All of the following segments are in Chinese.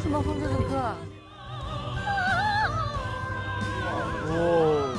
什么放这首歌啊？哦。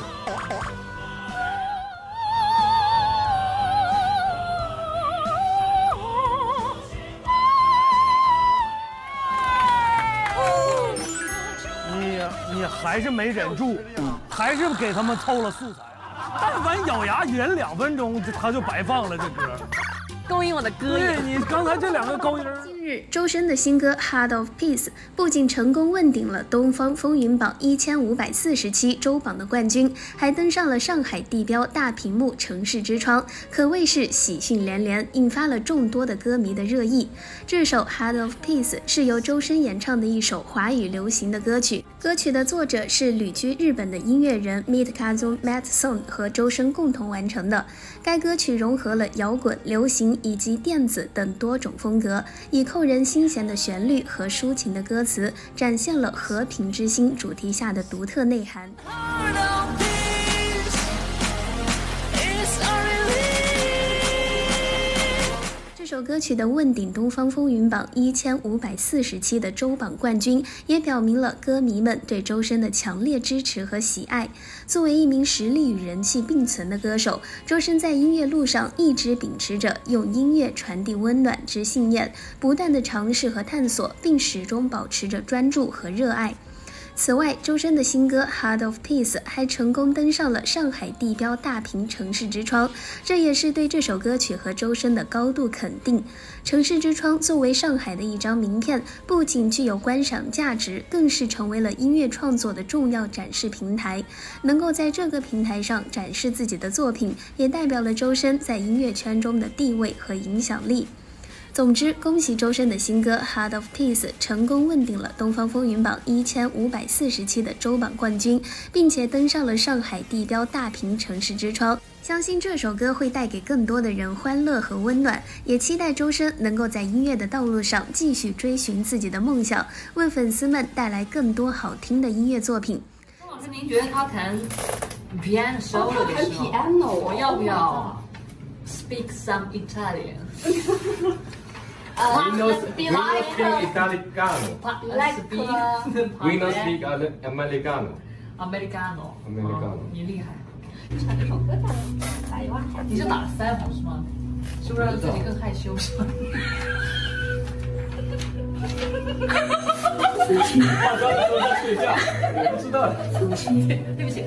你还是没忍住，还是给他们凑了素材。但凡咬牙忍2分钟，他就白放了这歌。 勾引我的歌音。 对你刚才这2个高音。 近日，周深的新歌《Heart of Peace》不仅成功问鼎了东方风云榜1547周榜的冠军，还登上了上海地标大屏幕城市之窗，可谓是喜讯连连，引发了众多的歌迷的热议。这首《Heart of Peace》是由周深演唱的一首华语流行的歌曲，歌曲的作者是旅居日本的音乐人 Mitkazu Matson 和周深共同完成的。该歌曲融合了摇滚、流行以及电子等多种风格，以扣人心弦的旋律和抒情的歌词，展现了和平之心主题下的独特内涵。这首歌曲的问鼎东方风云榜1547的周榜冠军，也表明了歌迷们对周深的强烈支持和喜爱。作为一名实力与人气并存的歌手，周深在音乐路上一直秉持着用音乐传递温暖之信念，不断的尝试和探索，并始终保持着专注和热爱。此外，周深的新歌《Heart of Peace》还成功登上了上海地标大屏城市之窗，这也是对这首歌曲和周深的高度肯定。城市之窗作为上海的一张名片，不仅具有观赏价值，更是成为了音乐创作的重要展示平台。能够在这个平台上展示自己的作品，也代表了周深在音乐圈中的地位和影响力。总之，恭喜周深的新歌《Heart of Peace》成功问鼎了东方风云榜1547的周榜冠军，并且登上了上海地标大屏城市之窗。相信这首歌会带给更多的人欢乐和温暖，也期待周深能够在音乐的道路上继续追寻自己的梦想，为粉丝们带来更多好听的音乐作品。 钟老师，您觉得他弹 piano solo 的时候，我要不要 speak some Italian？ We don't speak Italiano. We don't speak Americano. Americano， 你厉害。唱这首歌唱的打一万，你是打了腮红是吗？是不是让自己更害羞是吗？ 化妆的时候在睡觉，我不知道。 对不起。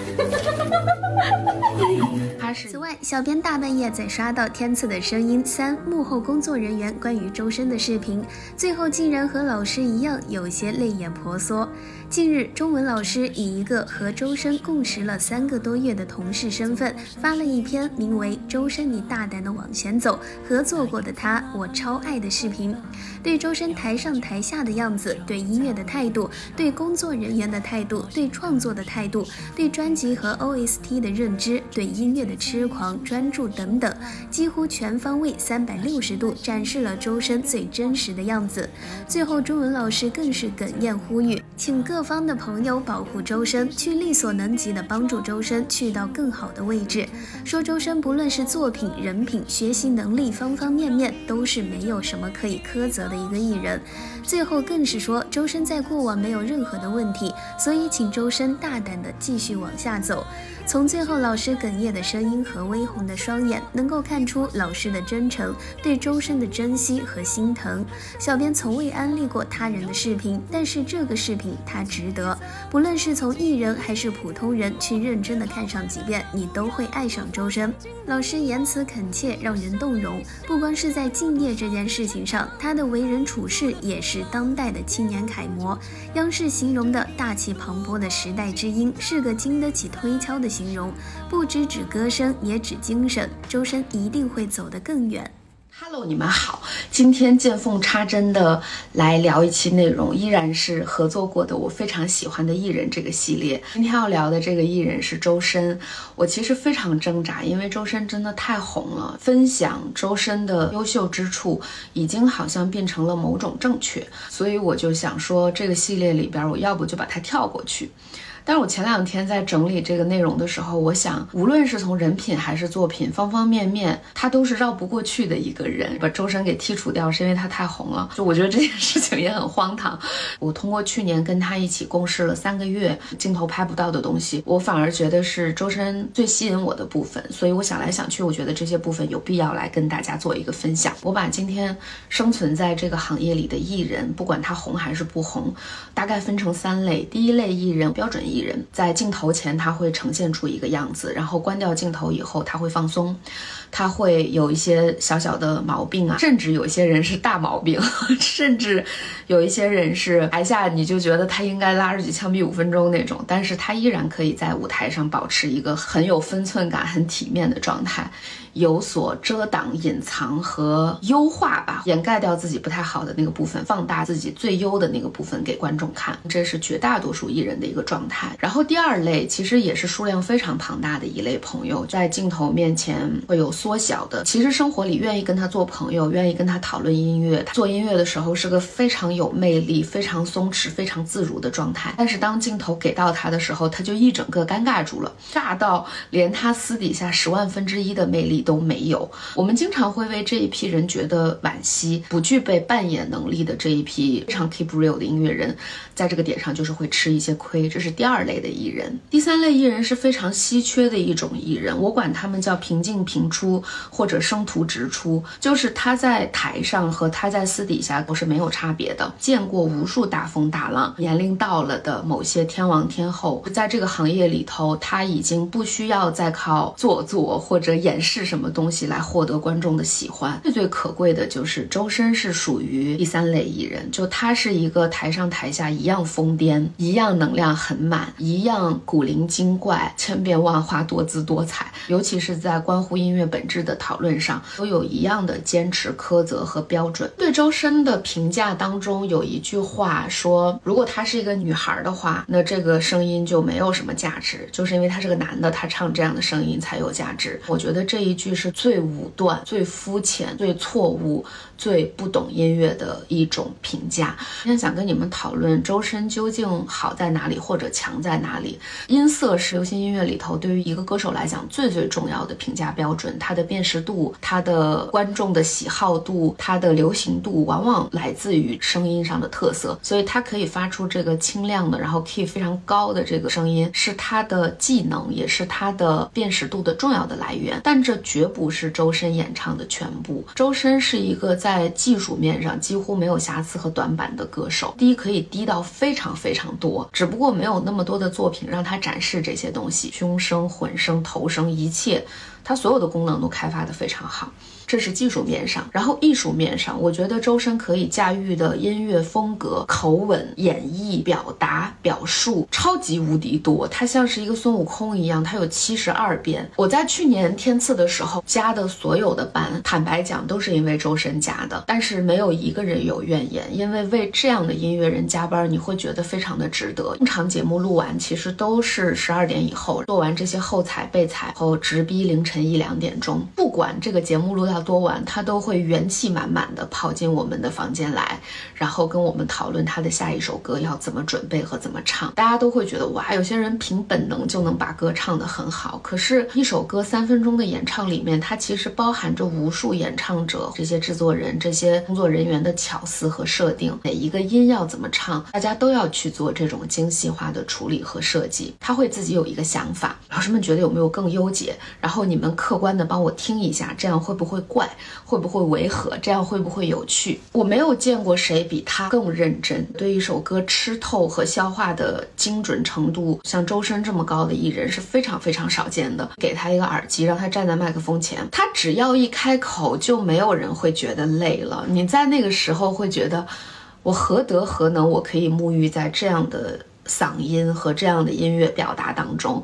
此外，小编大半夜在刷到《天赐的声音3》幕后工作人员关于周深的视频，最后竟然和老师一样有些泪眼婆娑。近日，钟文老师以一个和周深共事了3个多月的同事身份，发了一篇名为《周深你大胆的往前走，合作过的他我超爱》的视频，对周深台上台下的样子，对音乐的态度，对工作人员的态度，对创作的态度，对专辑和 OST 的认知，对音乐的痴狂专注等等，几乎全方位360度展示了周深最真实的样子。最后，钟文老师更是哽咽呼吁，请各方的朋友保护周深，去力所能及的帮助周深去到更好的位置。说周深不论是作品、人品、学习能力方方面面，都是没有什么可以苛责的一个艺人。最后更是说，周深在过往没有任何的问题，所以请周深大胆的继续往下走。从最后老师哽咽的声音和微红的双眼，能够看出老师的真诚，对周深的珍惜和心疼。小编从未安利过他人的视频，但是这个视频它值得，不论是从艺人还是普通人去认真的看上几遍，你都会爱上周深。老师言辞恳切，让人动容。不光是在敬业这件事情上，他的为人处事也是当代的青年楷模。央视形容的大气磅礴的时代之音，是个经得起推敲的形容，不只指歌声，也指精神。周深一定会走得更远。 Hello， 你们好，今天见缝插针的来聊一期内容，依然是合作过的我非常喜欢的艺人这个系列。今天要聊的这个艺人是周深，我其实非常挣扎，因为周深真的太红了，分享周深的优秀之处已经好像变成了某种正确，所以我就想说这个系列里边我要不就把它跳过去。 但是我前2天在整理这个内容的时候，我想无论是从人品还是作品方方面面，他都是绕不过去的一个人。把周深给剔除掉是因为他太红了，就我觉得这件事情也很荒唐。我通过去年跟他一起共事了3个月，镜头拍不到的东西，我反而觉得是周深最吸引我的部分，所以我想来想去，我觉得这些部分有必要来跟大家做一个分享。我把今天生存在这个行业里的艺人，不管他红还是不红，大概分成3类。第一类艺人，标准艺人，在镜头前他会呈现出一个样子，然后关掉镜头以后他会放松，他会有一些小小的毛病啊，甚至有一些人是大毛病，甚至有一些人是台下你就觉得他应该拉着去枪毙5分钟那种，但是他依然可以在舞台上保持一个很有分寸感、很体面的状态，有所遮挡、隐藏和优化吧，掩盖掉自己不太好的那个部分，放大自己最优的那个部分给观众看，这是绝大多数艺人的一个状态。然后第2类其实也是数量非常庞大的一类朋友，在镜头面前会有缩小的，其实生活里愿意跟他做朋友，愿意跟他讨论音乐，他做音乐的时候是个非常有魅力、非常松弛、非常自如的状态，但是当镜头给到他的时候，他就一整个尴尬住了，尬到连他私底下100000分之一的魅力都没有。我们经常会为这一批人觉得惋惜，不具备扮演能力的这一批非常 keep real 的音乐人，在这个点上就是会吃一些亏，这是第2类的艺人。第3类艺人是非常稀缺的一种艺人，我管他们叫平进平出或者生途直出，就是他在台上和他在私底下都是没有差别的，见过无数大风大浪，年龄到了的某些天王天后，在这个行业里头他已经不需要再靠做作或者掩饰什么东西来获得观众的喜欢。最可贵的就是周深是属于第3类艺人，就他是一个台上台下一样疯癫，一样能量很满，一样古灵精怪，千变万化，多姿多彩，尤其是在关乎音乐本质的讨论上都有一样的坚持、苛责和标准。对周深的评价当中有一句话说，如果她是一个女孩的话，那这个声音就没有什么价值，就是因为他是个男的，他唱这样的声音才有价值。我觉得这一句是最武断、最肤浅、最错误、最不懂音乐的一种评价。今天想跟你们讨论周深究竟好在哪里或者强在哪里。音色是流行音乐里头对于一个歌手来讲最重要的评价标准，它的辨识度、它的观众的喜好度、它的流行度往往来自于声音上的特色，所以它可以发出这个清亮的然后 key 非常高的这个声音，是它的技能，也是它的辨识度的重要的来源。但这绝不是周深演唱的全部。周深是一个在技术面上几乎没有瑕疵和短板的歌手，低可以低到非常非常多，只不过没有那么多的作品让他展示这些东西，胸声、混声、头声，一切他所有的功能都开发得非常好，这是技术面上。然后艺术面上，我觉得周深可以驾驭的音乐风格、口吻、演绎、表达、表述超级无敌多，他像是一个孙悟空一样，他有72变。我在去年天赐的时候加的所有的班，坦白讲都是因为周深加的，但是没有一个人有怨言，因为为这样的音乐人加班，你会觉得非常的值得。通常节目录完其实都是12点以后，做完这些后采备采后，直逼凌晨1、2点钟，不管这个节目录到多晚，他都会元气满满的跑进我们的房间来，然后跟我们讨论他的下一首歌要怎么准备和怎么唱。大家都会觉得哇，有些人凭本能就能把歌唱得很好，可是一首歌3分钟的演唱里面，它其实包含着无数演唱者、这些制作人、这些工作人员的巧思和设定，每一个音要怎么唱，大家都要去做这种精细化的处理和设计。他会自己有一个想法，老师们觉得有没有更优解，然后你们客观的帮我听一下，这样会不会怪，会不会违和，这样会不会有趣。我没有见过谁比他更认真，对一首歌吃透和消化的精准程度像周深这么高的艺人是非常非常少见的。给他一个耳机，让他站在麦克风前，他只要一开口就没有人会觉得累了。你在那个时候会觉得我何德何能，我可以沐浴在这样的嗓音和这样的音乐表达当中。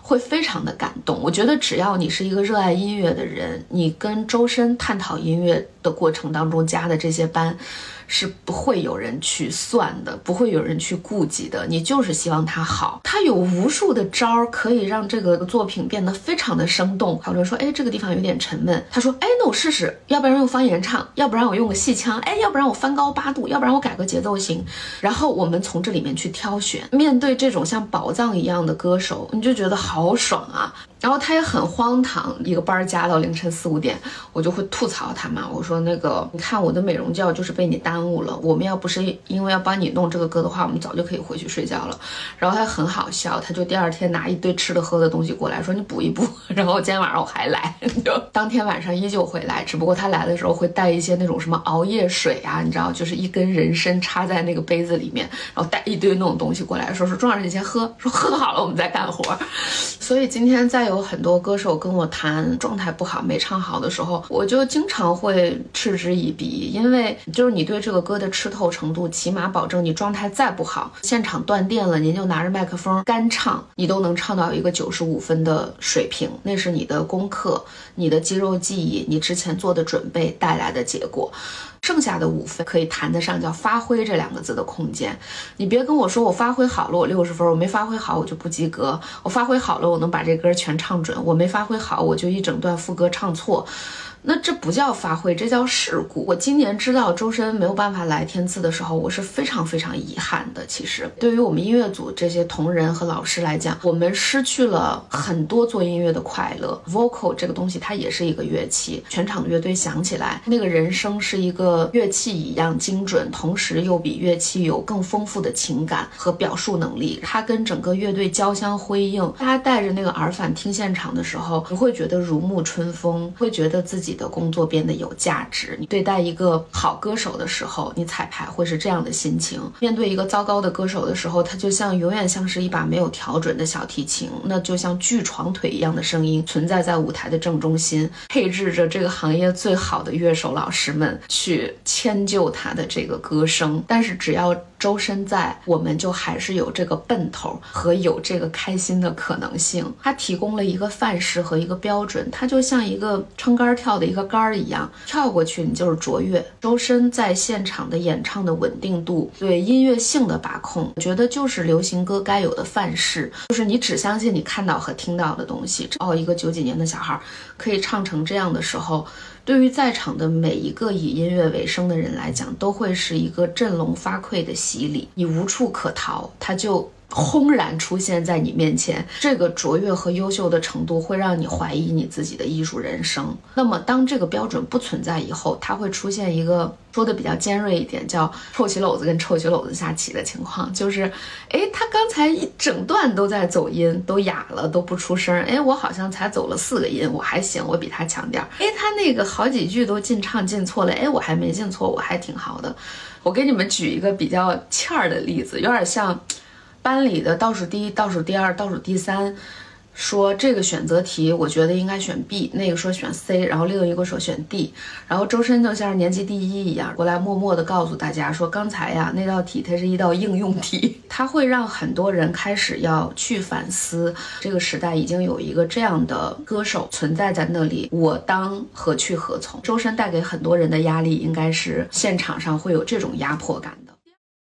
会非常的感动。我觉得只要你是一个热爱音乐的人，你跟周深探讨音乐的过程当中加的这些班是不会有人去算的，不会有人去顾及的，你就是希望它好。他有无数的招可以让这个作品变得非常的生动。讨论说，哎，这个地方有点沉闷，他说，哎，那我试试，要不然用方言唱，要不然我用个戏腔，哎，要不然我翻高8度，要不然我改个节奏型，然后我们从这里面去挑选。面对这种像宝藏一样的歌手，你就觉得好爽啊。然后他也很荒唐，一个班加到凌晨4、5点，我就会吐槽他嘛。我说那个，你看我的美容觉就是被你耽误了。我们要不是因为要帮你弄这个歌的话，我们早就可以回去睡觉了。然后他很好笑，他就第2天拿一堆吃的喝的东西过来，说你补一补。然后今天晚上我还来，就当天晚上依旧会来，只不过他来的时候会带一些那种什么熬夜水啊，你知道，就是一根人参插在那个杯子里面，然后带一堆那种东西过来，说钟老师你先喝，说喝好了我们再干活。所以今天再有很多歌手跟我谈状态不好没唱好的时候，我就经常会嗤之以鼻，因为就是你对这个歌的吃透程度，起码保证你状态再不好，现场断电了，您就拿着麦克风干唱，你都能唱到一个95分的水平，那是你的功课，你的肌肉记忆，你之前做的准备带来的结果。剩下的5分可以谈得上叫发挥这2个字的空间。你别跟我说我发挥好了我60分，我没发挥好我就不及格，我发挥好了我能把这歌全唱准，我没发挥好我就一整段副歌唱错。那这不叫发挥，这叫事故。我今年知道周深没有办法来天赐的时候，我是非常非常遗憾的。其实对于我们音乐组这些同仁和老师来讲，我们失去了很多做音乐的快乐。vocal 这个东西它也是一个乐器，全场的乐队响起来，那个人声是一个乐器一样精准，同时又比乐器有更丰富的情感和表述能力，它跟整个乐队交相辉映。大家带着那个耳返听现场的时候，你会觉得如沐春风，会觉得自己的工作变得有价值。你对待一个好歌手的时候，你彩排会是这样的心情；面对一个糟糕的歌手的时候，他就永远像是一把没有调准的小提琴，那就像锯床腿一样的声音存在在舞台的正中心，配置着这个行业最好的乐手老师们去迁就他的这个歌声。但是只要周深在，我们就还是有这个奔头和有这个开心的可能性。他提供了一个范式和一个标准，他就像一个撑杆跳的一个杆一样，跳过去你就是卓越。周深在现场的演唱的稳定度，对音乐性的把控，我觉得就是流行歌该有的范式，就是你只相信你看到和听到的东西。一个90几年的小孩可以唱成这样的时候，对于在场的每一个以音乐为生的人来讲，都会是一个振聋发聩的洗礼，你无处可逃，它就轰然出现在你面前。这个卓越和优秀的程度会让你怀疑你自己的艺术人生。那么当这个标准不存在以后，它会出现一个说的比较尖锐一点，叫臭棋篓子跟臭棋篓子下棋的情况，就是他刚才一整段都在走音，都哑了，都不出声，我好像才走了4个音，我还行，我比他强点，他那个好几句都进唱进错了，我还没进错，我还挺好的。我给你们举一个比较欠儿的例子，有点像班里的倒数第1、倒数第2、倒数第3，说这个选择题我觉得应该选 B， 那个说选 C， 然后另一个说选 D， 然后周深就像是年级第1一样过来默默的告诉大家说，刚才呀那道题它是一道应用题。它会让很多人开始要去反思，这个时代已经有一个这样的歌手存在在那里，我当何去何从。周深带给很多人的压力应该是现场上会有这种压迫感。